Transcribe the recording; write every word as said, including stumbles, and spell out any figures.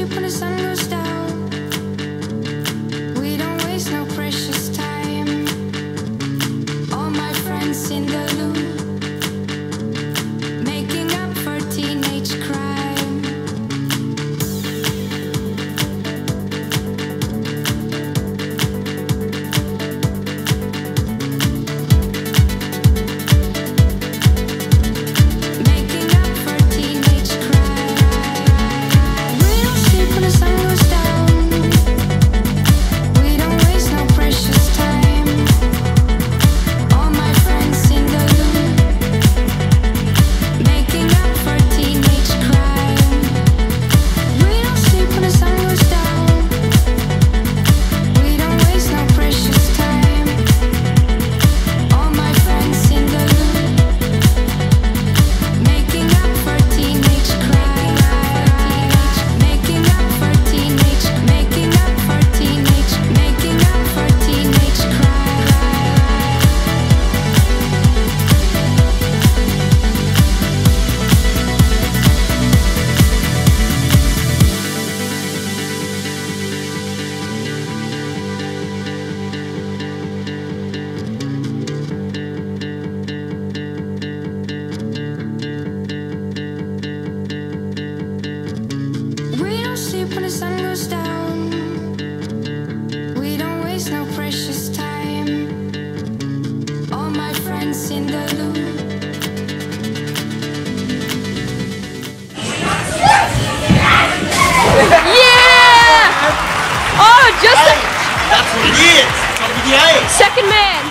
sleep when the sun goes down. We don't waste no precious time. All my friends in the loop, making up for teenage crime. Making up for teenage crime. We don't sleep when the sun goes down. We don't waste no precious time. All my friends in the loop, making up for teenage crime. We don't sleep when the sun goes down. We don't waste no precious time. All my friends in the loop, making up for teenage crime. Making up for teenage, making up for teenage, making up for teenage crime. We don't sleep when the sun goes down. We don't waste no precious time. All my friends in the loop. Yeah! Oh, just That's what it is. It's gotta be the A. second man.